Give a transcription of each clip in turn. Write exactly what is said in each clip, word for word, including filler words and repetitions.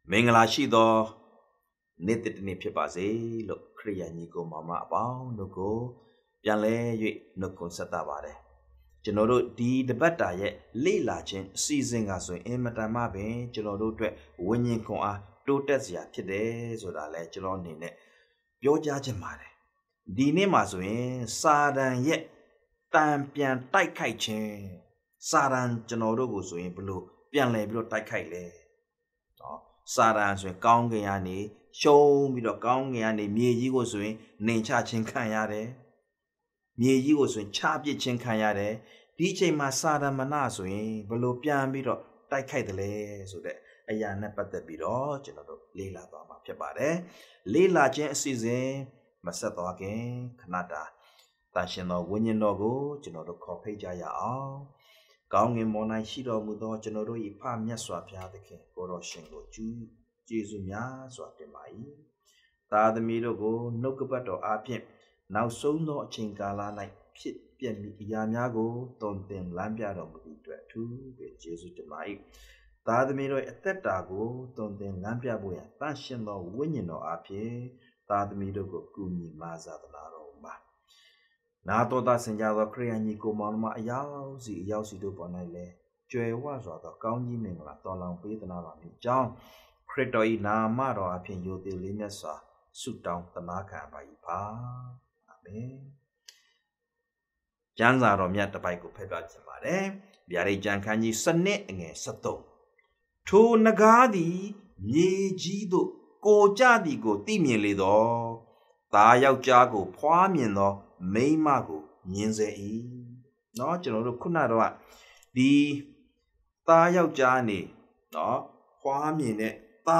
မင်္ဂလာရှိသောနေ့တစ်နေ့ဖြစ်ပါစေလို့ခရိယန်ညီကိုမောင်မအပေါင်းတို့ကိုပြန်လဲ၍နှုတ်ခွန်းဆက်တာပါတယ်ကျွန်တော်တို့ဒီတပတ်တာရဲ့လေ့လာခြင်းအစီအစဉ်ကဆိုရင်အင်မတန်မှပင်ကျွန်တော်တို့အတွက်ဝိညာဉ်ခွန်အားတိုးတက်စရာဖြစ်တယ်ဆိုတာလဲကျွန်တော်အနေနဲ့ပြောကြားခြင်းပါတယ်ဒီနေ့မှာဆိုရင်စာတန်ရဲ့တန်ပြန်တိုက်ခိုက်ခြင်းစာတန်ကျွန်တော်တို့ကိုဆိုရင်ဘလို့ပြန်လဲပြီးတော့တိုက်ခိုက်လဲနော်စာတန်ဆိုရင်ကောင်းကင်ကနေရှုံးပြီးတော့ကောင်းကင်ကနေမြေကြီးကိုဆိုရင်နှင်ချခြင်းခံရတယ်မြေကြီးကိုဆိုရင်ချပစ်ခြင်းခံရတယ်ဒီအချိန်မှာစာတန်မနဆိုရင်ဘလို့ပြန်ပြီးတော့တိုက်ခိုက်တယ်လဲဆိုတဲ့အရာနဲ့ပတ်သက်ပြီးတော့ကျွန်တော်တို့လေ့လာသွားမှာဖြစ်ပါတယ်လေ့လာခြင်းအစီအစဉ်မဆက်သွားခင်ခဏတာတန်ရှင်သောဝိညာဉ်တော်ကိုကျွန်တော်တို့ခေါ်ဖိတ်ကြရအောင်ကောင်းငင်မော်နိုင်ရှိတော်မူသောကျွန်တော်တို့၏ဖမြတ်စွာဘုရားသခင်ကိုတော်ရှင်ကိုကျူးကျေးဇူးများစွာတင်ပါ၏သာသမီတို့ကိုနှုတ်ကပတ်တော်အားဖြင့်နောက်ဆုံးသောအချိန်ကာလ၌ဖြစ်ပြမည်အရာများကိုတုံသင်လမ်းပြတော်မူသည့်အတွက်အထူးပဲကျေးဇူးတင်ပါ၏သာသမီတို့၏အသက်တာကိုတုံသင်လမ်းပြဖို့ရန်တန်ရှင်သောဝိညာဉ်တော်အားဖြင့်သာသမီတို့ကိုကူညီမဆာသနာတော်မူပါနာတော်သားစင်ကြသောခရိယန်ကြီးကိုမောင်မအယောက်စီအယောက်စီတို့ပေါ်၌လည်းကြွယ်ဝစွာသောကောင်းကြီးမင်္ဂလာတော်လောင်ပေးသနာပါမည်ကြောင်းခရစ်တော်၏နာမတော်အဖင်ယိုသေးလေးမြတ်စွာဆုတောင်းသနာခံပါ၏ပါအာမင်ကျမ်းစာတော်မြတ်တစ်ပိုက်ကိုဖတ်ပြခြင်းပါတယ်ဗျာဒိတ်ကျမ်းခန်းကြီးစနစ်အငယ်၁၃ထိုနဂါးသည်မြေကြီးသို့ကိုကြသည်ကိုသိမြင်လေသောသားယောက်ျားကိုဖွားမြင်သောမိန်းမကိုမြင်စေ၏เนาะကျွန်တော်တို့ခုနတော့ဒီသားယောက်ျားနေเนาะဖွားမြင်တဲ့သား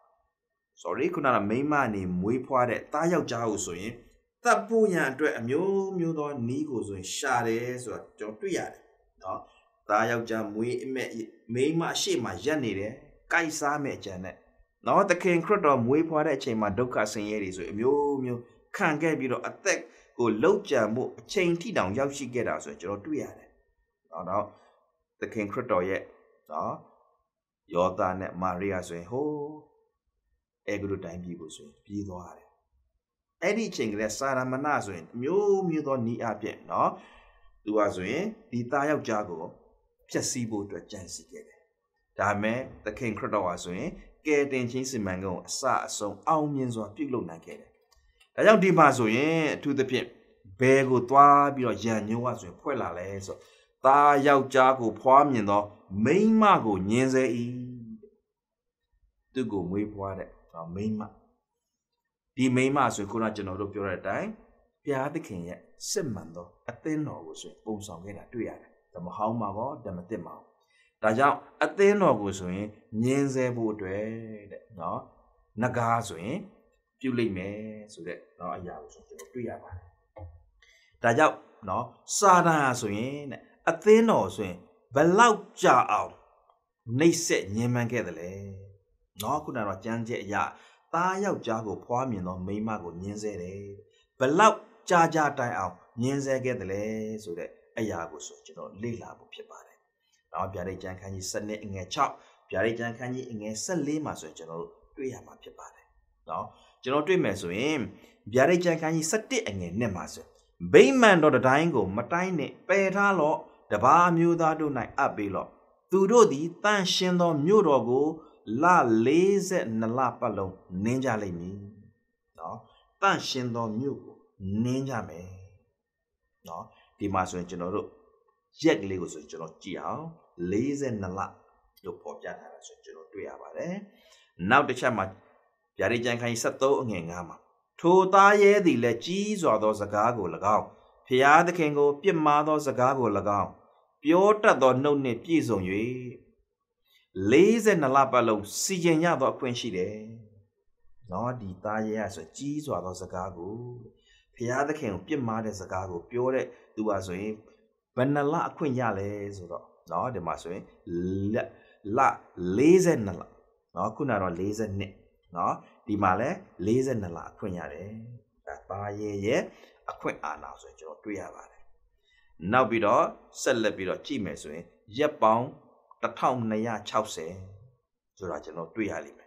sorry ခုနကမိန်းမနေမွေးဖွားတဲ့သားယောက်ျားကိုဆိုရင်တပ်ဖို့ရန်အတွက်အမျိုးမျိုးသောနီးကိုဆိုရင်ရှာတယ်ဆိုတာကျွန်တော်တွေ့ရတယ်เนาะသားယောက်ျားမွေးအမဲ့မိန်းမအရှိမရက်နေတယ်ကိုက်စားမဲ့အကြံနဲ့เนาะသခင်ခရစ်တော်မွေးဖွားတဲ့အချိန်မှာဒုက္ခဆင်းရဲတွေဆိုအမျိုးမျိုးခံခဲ့ပြီးတော့အသက်ကိုလောက်ကြံမှုအချိန်ထိတောင်ရောက်ရှိခဲ့တာဆိုရင်ကျွန်တော်တွေ့ရတယ်။နော်တော့သခင်ခရစ်တော်ရဲ့နော်ယောသနဲ့မာရိယာဆိုရင်ဟိုးအေဂရုတိုင်းပြည်ကိုဆိုရင်ပြေးသွားတယ်။အဲ့ဒီအချိန်ကလေးစာရမဏဆိုရင်မျိုးမျိုးသောဤအဖြစ်နော်သူကဆိုရင်ဒီသားယောက်ျားကိုဖျက်ဆီးဖို့အတွက်ကြံစည်ခဲ့တယ်။ဒါမဲ့သခင်ခရစ်တော်ကဆိုရင်ကယ်တင်ခြင်းစီမံကိန်းကိုအစအဆုံးအောင်မြင်စွာပြုလုပ်နိုင်ခဲ့တယ်။ဒါကြောင့်ဒီမှာဆိုရင်အထူးသဖြင့်ဘယ်ကိုသွားပြီးတော့ရန်ညိုးကဆိုရင်ဖွဲ့လာလဲဆိုသားယောက်ျားကိုဖွားမြင်သောမိန်းမကိုညင်စေ၏သူကိုမွေးဖွားတဲ့မိန်းမဒီမိန်းမဆိုရင်ခုနကျွန်တော်တို့ပြောတဲ့အတိုင်းဘုရားသခင်ရဲ့စစ်မှန်သောအသင်းတော်ကိုဆိုရင်ပုံဆောင်ခဲ့တာတွေ့ရတယ်ဓမ္မဟောင်းမှာပေါ့ဓမ္မသစ်မှာဒါကြောင့်အသင်းတော်ကိုဆိုရင်ညင်စေဖို့အတွက်တဲ့နော်နဂါးဆိုရင်ပြုလိုက်မယ်ဆိုတဲ့နော်အရာကိုဆိုကျွန်တော်တွေ့ရပါတယ်ဒါကြောင့်နော်စာတန်ဆိုရင်တဲ့အသင်းတော်ဆိုရင်ဘလောက်ကြာအောင်နှိပ်စက်ညှဉ်းပန်းခဲ့တယ်လေနော်ခုနကတော့ကြမ်းကြက်အရာသားယောက်ျားကိုဖွားမြင်သောမိန်းမကိုညှင်းဆဲတယ်ဘလောက်ကြာကြာတိုင်အောင်ညှင်းဆဲခဲ့တယ်လေဆိုတဲ့အရာကိုဆိုကျွန်တော်လေ့လာဖို့ဖြစ်ပါတယ်နော်ဗျာဒိတ်ကျမ်းခန်းကြီးစနစ်အငယ်၆ဗျာဒိတ်ကျမ်းခန်းကြီးအငယ်၁၄မှာဆိုရင်ကျွန်တော်တို့တွေ့ရမှာဖြစ်ပါတယ်နော်ကျွန်တော်တွေ့မယ်ဆိုရင်ဗျာဒိတ်ကျမ်းခန်းကြီး၁၁အငယ်နဲ့မှာဆိုဗိမာန်တော်တိုင်းကိုမတိုင်းနဲ့ပယ်ထားလော့တပါးမျိုးသားတို့၌အပ်ပေးလော့သူတို့သည်တန်ရှင်သောမြို့တော်ကိုလ၄၂လပတ်လုံးနင်းကြလိမ့်မည်နော်တန်ရှင်သောမြို့ကိုနင်းကြမယ်နော်ဒီမှာဆိုရင်ကျွန်တော်တို့ရက်ကလေးကိုဆိုရင်ကျွန်တော်ကြည့်အောင်၄၂လလို့ပေါ်ပြထားတာဆိုရင်ကျွန်တော်တွေ့ရပါတယ်နောက်တစ်ချက်မှာဗျာဒိတ်ကျမ်းခန်းကြီး၁၃အငယ်၅မှာထိုသားရဲသည်လည်းကြီးစွာသောစကားကို၎င်းဖျားသခင်ကိုပြစ်မှားသောစကားကို၎င်းပြောတတ်သောနှုတ်နှင့်ပြည့်စုံ၍၄၂လပတ်လုံးစီရင်ရသောအခွင့်ရှိတယ်။နော်ဒီသားရဲဆိုကြီးစွာသောစကားကိုဖျားသခင်ကိုပြစ်မှားတဲ့စကားကိုပြောတဲ့သူပါဆိုရင်ဘယ်နှလအခွင့်ရလဲဆိုတော့နော်ဒီမှာဆိုရင်လလ၄၂လနော်ခုနကတော့၄၂နော်ဒီမှာလဲ၄၂လအခွင့်ရတယ်ဒါသားရဲရဲ့အခွင့်အာဏာဆိုရင်ကျွန်တော်တွေ့ရပါတယ်နောက်ပြီးတော့ဆက်လက်ပြီးတော့ကြည့်မယ်ဆိုရင်ရက်ပေါင်းတစ်ထောင်နှစ်ရာခြောက်ဆယ်ဆိုတာကျွန်တော်တွေ့ရလိမ့်မယ်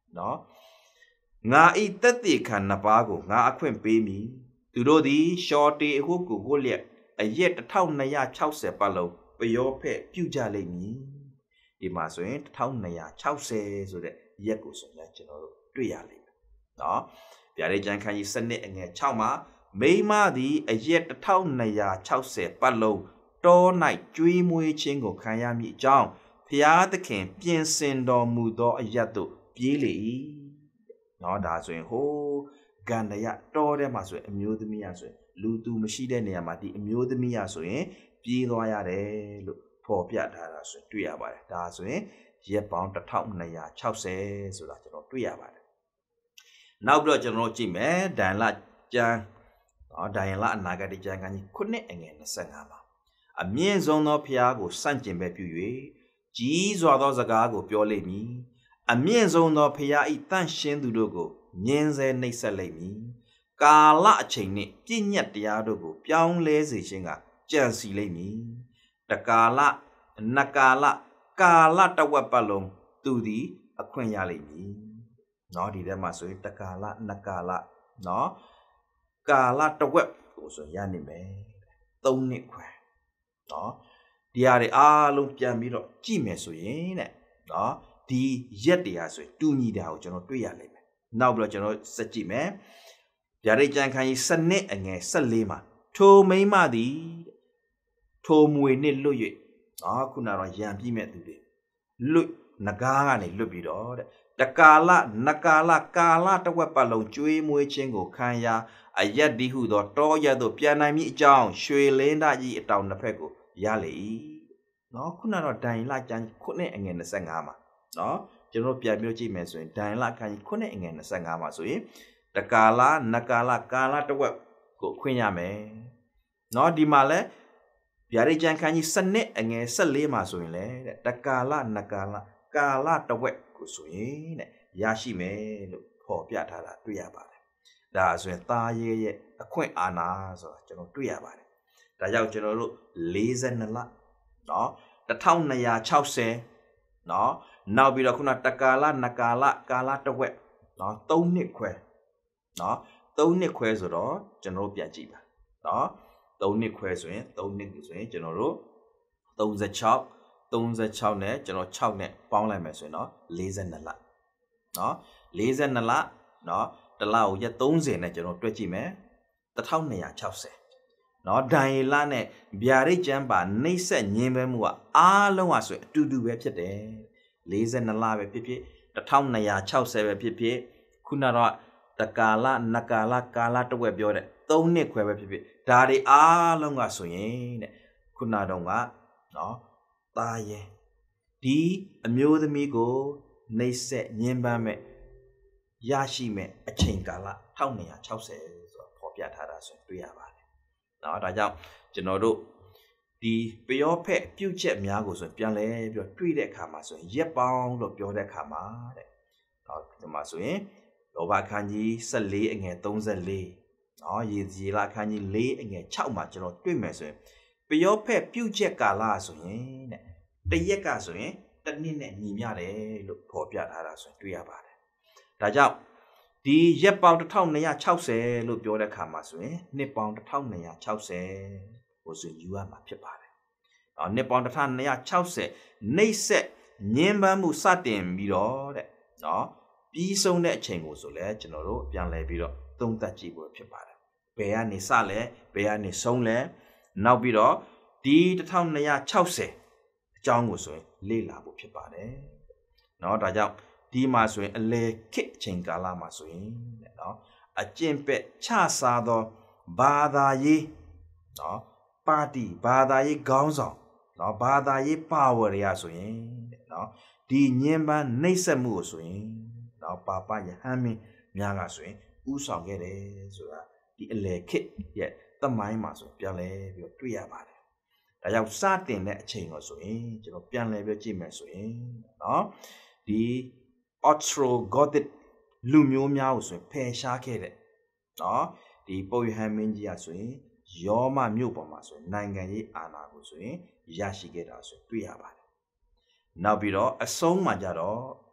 နော်ငါဤတက်တိခံနှစ်ပါးကိုငါအခွင့်ပေးမည်သူတို့သည်ရှော်တေအခုကိုကိုလျက်အရက်တစ်ထောင်နှစ်ရာခြောက်ဆယ်ပတ်လုံးပယောဖက်ပြုကြလိမ့်မည်ဒီမှာဆိုရင်တစ်ထောင်နှစ်ရာခြောက်ဆယ်ဆိုတဲ့ရက်ကိုဆိုရင်ကျွန်တော်တို့တွေ့ရလိမ့်မယ်နော်ဗျာဒိတ်ကျမ်းခန်းကြီးစနစ်အငယ်၆မှာမိမသည်အရက်တစ်ထောင်နှစ်ရာခြောက်ဆယ်ပတ်လုံးတော၌ကျွေးမွေးခြင်းကိုခံရမည်အကြောင်းဖျားသခင်ပြင်ဆင်တော်မူသောအရက်သို့ပြေးလေ၏နော်ဒါဆိုရင်ဟိုးဂန္ဓယတောထဲမှာဆိုရင်အမျိုးသမီးရဆိုရင်လူသူမရှိတဲ့နေရာမှာဒီအမျိုးသမီးရဆိုရင်ပြေးသွားရတယ်လို့ဖော်ပြထားတာဆိုရင်တွေ့ရပါတယ်ဒါဆိုရင်ရက်ပေါင်းတစ်ထောင်နှစ်ရာခြောက်ဆယ်ဆိုတာကျွန်တော်တွေ့ရပါတယ်နောက်ပြီးတော့ကျွန်တော်ကြည့်မယ်ဒန်လကျမ်းနော်ဒန်လအနာဂတ်ကျမ်းကကြီးခုနှစ်အငယ်၂၅မှာအမြင့်ဆုံးသောဖျားကိုစန့်ကျင်ပဲပြု၍ကြီးစွာသောစကားကိုပြောလိမ့်မည်အမြင့်ဆုံးသောဖျားဤတန့်ရှင်းသူတို့ကိုမြင်းဆဲနှိပ်စက်လိမ့်မည်ကာလအချိန်နှင့်ပြည့်ညတ်တရားတို့ကိုပြောင်းလဲစေခြင်းကကြံစီလိမ့်မည်တကာလနကာလကာလတဝက်ပတ်လုံးသူသည်အခွင့်ရလိမ့်မည်เนาะဒီထဲမှာဆိုရင်တကာလနကာလเนาะကာလတဝက်ကိုဆိုရနိုင်မယ်သုံးနှစ်ခွဲเนาะဒီဟာတွေအားလုံးပြန်ပြီးတော့ကြည့်မယ်ဆိုရင်တဲ့เนาะဒီရက်တရားဆိုရင်တူညီတာကိုကျွန်တော်တွေ့ရလိမ့်မယ်နောက်ပြီးတော့ကျွန်တော်စက်ကြည့်မယ်ဗျာဒိတ်ကျမ်းခန်းကြီးစနစ်အငယ်၁၄မှာထိုမိမသည်ထိုမွေနှင့်လွတ်၍အာခုနတော့ရံပြီးမဲ့သူတွေလွတ်ငကားကနေလွတ်ပြီးတော့တဲ့တကာလနကာလကာလတဝက်ပတ်လုံးကျွေးမွေးခြင်းကိုခံရအရက်ဒီဟုသောတောရက်သို့ပြန်နိုင်မည်အကြောင်းရွှေလင်းသားကြီးအတောင်တစ်ဖက်ကိုရလေ၏နော်ခုနတော့ဒိုင်လကျမ်းခုနှစ်အငယ်၂၅မှာနော်ကျွန်တော်ပြန်ပြောကြည့်မယ်ဆိုရင်ဒိုင်လခန်းကြီးခုနှစ်အငယ်၂၅မှာဆိုရင်တကာလနကာလကာလတဝက်ကိုခွင့်ရမယ်နော်ဒီမှာလဲဗျာဒိတ်ကျမ်းခန်းကြီးစနစ်အငယ်၁၄မှာဆိုရင်လေတဲ့တကာလနကာလကာလတဝက်ကိုဆိုရင်တဲ့ရရှိမယ်လို့ဖော်ပြထားတာတွေ့ရပါတယ်ဒါဆိုရင်သားရဲရဲ့အခွင့်အာဏာဆိုတာကျွန်တော်တွေ့ရပါတယ်ဒါကြောင့်ကျွန်တော်တို့၄၂လနော်တစ်ထောင်နှစ်ရာခြောက်ဆယ်နော်နောက်ပြီးတော့ခုနတကာလနကာလကာလတဝက်နော်သုံးနှစ်ခွဲနော်သုံးနှစ်ခွဲဆိုတော့ကျွန်တော်တို့ပြန်ကြည့်ပါနော်သုံးနှစ်ခွဲဆိုရင်သုံးနှစ်ဆိုရင်ကျွန်တော်တို့၃၆ ၃၆နဲ့ကျွန်တော်၆နဲ့ပေါင်းလိုက်မယ်ဆိုရင်တော့၄၂လနော်၄၂လနော်တလကိုရက်၃၀နဲ့ကျွန်တော်တွက်ကြည့်မယ်တစ်ထောင်နှစ်ရာခြောက်ဆယ်နော်ဒိုင်လနဲ့ဗျာဒိတ်ကျမ်းပါနှိမ့်ဆက်ညင်းပဲမှုကအားလုံးอ่ะဆိုရင်အတူတူပဲဖြစ်တယ်၄၂လပဲဖြစ်ဖြစ်တစ်ထောင်နှစ်ရာခြောက်ဆယ်ပဲဖြစ်ဖြစ်ခုနတော့တကာလနကာလကာလတဝက်ပြောတဲ့သုံးနှစ်ခွဲပဲဖြစ်ဖြစ်ဒါတွေအားလုံးကဆိုရင်တဲ့ခုနတော့ကနော်သားရဲဒီအမျိုးသမီးကိုနှိမ့်ဆက်ညင်းပန်းမဲ့ရရှိမဲ့အချိန်ကာလတစ်ထောင်နှစ်ရာခြောက်ဆယ်ဆိုတော့ဖော်ပြထားတာဆိုရင်တွေ့ရပါတယ်နော်ဒါကြောင့်ကျွန်တော်တို့ဒီပယောဖက်ပြုတ်ချက်များကိုဆိုရင်ပြန်လဲပြီးတော့တွေ့တဲ့အခါမှာဆိုရင်ရက်ပေါင်းလို့ပြောတဲ့အခါမှာတဲ့နော်ဒီမှာဆိုရင်လောဘခန်းကြီး၁၄အငယ်၃၄နော်ရေစီလာခန်းကြီး၄အငယ်၆မှာကျွန်တော်တွေ့မယ်ဆိုရင်ပယောဖက်ပြုတ်ချက်ကာလဆိုရင်တဲ့တရက်ကဆိုရင်တစ်နှစ်နဲ့ညီမျှတယ်လို့ဖော်ပြထားတာဆိုရင်တွေ့ရပါတယ်ဒါကြောင့်ဒီရက်ပေါင်းတစ်ထောင်နှစ်ရာခြောက်ဆယ်လို့ပြောတဲ့အခါမှာဆိုရင်နှစ်ပေါင်းတစ်ထောင်နှစ်ရာခြောက်ဆယ်ကိုဆိုယူရမှာဖြစ်ပါတယ်။အော်နှစ်ပေါင်းတစ်ထောင်နှစ်ရာခြောက်ဆယ်နှိမ့်ဆက်ညင်းပန်းမှုစတင်ပြီးတော့တဲ့နော်ပြီးဆုံးတဲ့အချိန်ကိုဆိုလဲကျွန်တော်တို့ပြန်လဲပြီးတော့သုံးသပ်ကြည့်ဖို့ဖြစ်ပါတယ်။ဘယ်ကနေစလဲဘယ်ကနေဆုံးလဲနောက်ပြီးတော့ဒီတစ်ထောင်နှစ်ရာခြောက်ဆယ်အကြောင်းကိုဆိုရင်လေ့လာဖို့ဖြစ်ပါတယ်။နော်ဒါကြောင့်ဒီမှာဆိုရင်အလေခစ်အချိန်ကာလမှာဆိုရင်နော်အကျင့်ပက်ချစားသောဘာသာရေးနော်ပါတီဘာသာရေးခေါင်းဆောင်နော်ဘာသာရေးပါဝါရရဆိုရင်နော်ဒီညင်ပန်းနှိမ့်ဆက်မှုကိုဆိုရင်နော်ပါပယဟန်မင်းများကဆိုရင်ဥဆောင်ခဲ့တယ်ဆိုတာဒီအလေခစ်ရဲ့သမိုင်းမှာဆိုပြန်လဲပြီးတော့တွေ့ရပါတယ်ဒါကြောင့်စတင်တဲ့အချိန်ကိုဆိုရင်ကျွန်တော်ပြန်လဲပြီးကြည့်မယ်ဆိုရင်နော်ဒီ Ostrogothic လူမျိုးများကိုဆိုရင်ဖယ်ရှားခဲ့တဲ့နော်ဒီပုပ်ယဟန်မင်းကြီးကဆိုရင်ယောမမြို့ပေါ်မှာဆိုရင်နိုင်ငံရေးအာဏာကိုဆိုရင်ရရှိခဲ့တာဆိုတွေ့ရပါတယ်နောက်ပြီးတော့အဆုံးမှာကြတော့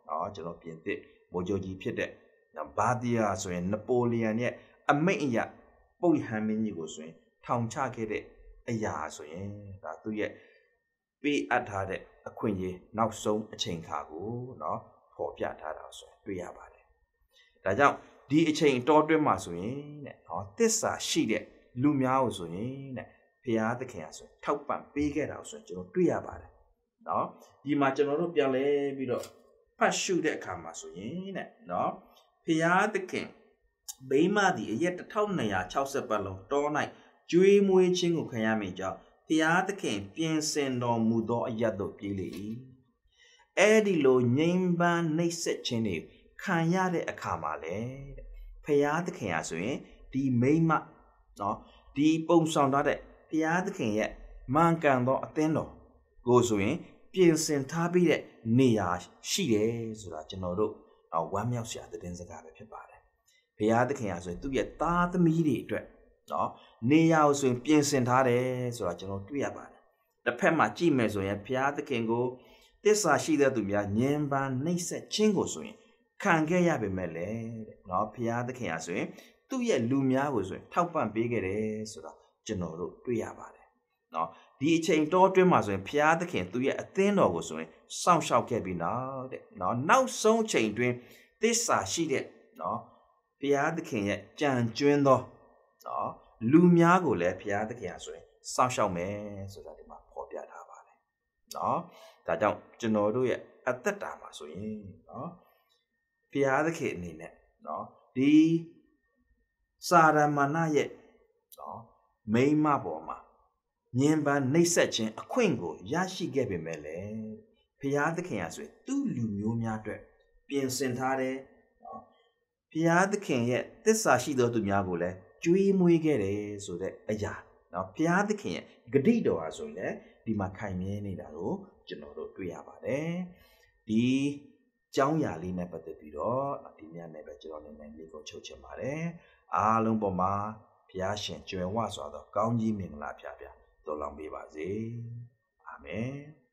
နော်ကျွန်တော်ပြင်သစ်ဗိုလ်ချုပ်ကြီးဖြစ်တဲ့ဘာဒီယာဆိုရင်နပိုလီယန်ရဲ့အမိန့်အရပုပ်ဟန်မင်းကြီးကိုဆိုရင်ထောင်ချခဲ့တဲ့အရာဆိုရင်ဒါသူ့ရဲ့ပေးအပ်ထားတဲ့အခွင့်အရေးနောက်ဆုံးအချိန်ခါကိုနော်ဖော်ပြထားတာဆိုရင်တွေ့ရပါတယ်ဒါကြောင့်ဒီအချိန်တောတွင်းမှာဆိုရင်တဲ့နော်သစ္စာရှိတဲ့လူများကိုဆိုရင်တဲ့ဘုရားသခင်အားဆိုထောက်ပံ့ပေးခဲ့တာဆိုရင်ကျွန်တော်တွေ့ရပါတယ်နော်ဒီမှာကျွန်တော်တို့ပြန်လဲပြီးတော့ဖတ်ရှုတဲ့အခါမှာဆိုရင်တဲ့နော်ဘုရားသခင်ဗိမာန်ဒီအရက်တစ်ထောင်နှစ်ရာခြောက်ဆယ်ပတ်လုံးတော၌ကျွေးမွေးခြင်းကိုခံရမိကြောင်းဘုရားသခင်ပြင်ဆင်တော်မူသောအရက်သို့ပြေးလေ၏အဲ့ဒီလိုငြိမ်းပန်းနှိပ်စက်ခြင်းတွေခံရတဲ့အခါမှာလေတဲ့ဘုရားသခင်အားဆိုရင်ဒီမိမနော်ဒီပုံဆောင်ထားတဲ့ဘုရားသခင်ရဲ့မှန်ကန်သောအသင်းတော်ကိုဆိုရင်ပြင်ဆင်ထားပြီးတဲ့နေရာရှိတယ်ဆိုတာကျွန်တော်တို့ဝမ်းမြောက်စရာသတင်းစကားပဲဖြစ်ပါတယ်ဘုရားသခင်အားဆိုရင်သူ့ရဲ့သားသမီးတွေအတွက်နော်နေရာကိုဆိုရင်ပြင်ဆင်ထားတယ်ဆိုတာကျွန်တော်တွေ့ရပါတယ်တစ်ဖက်မှာကြည့်မယ်ဆိုရင်ဘုရားသခင်ကိုသစ္စာရှိတဲ့သူများညင်ပန်းနှိပ်စက်ခြင်းကိုဆိုရင်ခံခဲ့ရပေမဲ့လေတဲ့နော်ဘုရားသခင်အားဆိုရင်သူ့ရဲ့လူများကိုဆိုရင်ထောက်ပံ့ပေးခဲ့တယ်ဆိုတာကျွန်တော်တို့တွေ့ရပါတယ်နော်ဒီအချိန်တောတွင်းမှာဆိုရင်ဘုရားသခင်သူ့ရဲ့အသင်းတော်ကိုဆိုရင်စောင့်ရှောက်ခဲ့ပြီးနောက်တဲ့နော်နောက်ဆုံးအချိန်တွင်သစ္စာရှိတဲ့နော်ဘုရားသခင်ရဲ့ကြံကျွင်းသောနော်လူများကိုလည်းဘုရားသခင်အားဆိုရင်စောင့်ရှောက်မယ်ဆိုတာဒီမှာဖော်ပြထားပါတယ်နော်ဒါကြောင့်ကျွန်တော်တို့ရဲ့အသက်တာမှာဆိုရင်နော်ဘုရားသခင်အနေနဲ့နော်ဒီစာရမဏေရဲ့နော်မိမပေါ်မှာညင်ပန်းနှိပ်စက်ခြင်းအခွင့်ကိုရရှိခဲ့ပေမဲ့လေဘုရားသခင်အားဆိုရင်သူ့လူမျိုးများအတွက်ပြင်ဆင်ထားတယ်နော်ဘုရားသခင်ရဲ့သစ္စာရှိသောသူများကိုလည်းကျွေးမွေးခဲ့တယ်ဆိုတဲ့အရာနော်ဘုရားသခင်ရဲ့ဂတိတော်အားဆိုရင်လည်းဒီမှာခိုင်မြဲနေတာကိုကျွန်တော်တို့တွေ့ရပါတယ်ဒီကျောင်းရာလေးနဲ့ပတ်သက်ပြီးတော့ဒီညနေပဲကျွန်တော်နေနေလေးကိုချုပ်ချင်ပါတယ်အားလုံးပေါ်မှာဘုရားရှင်ကြွယ်ဝစွာသောကောင်းကြီးမင်္ဂလာဖျားဖျားတော်လောင်းပေးပါစေအာမင်